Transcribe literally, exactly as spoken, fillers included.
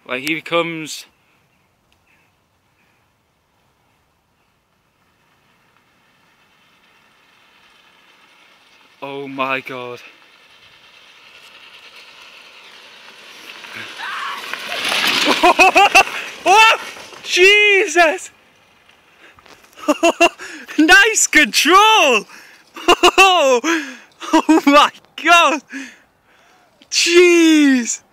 Like he becomes... Oh my god. Oh, Jesus! Nice control! Oh, oh my god! Jeez!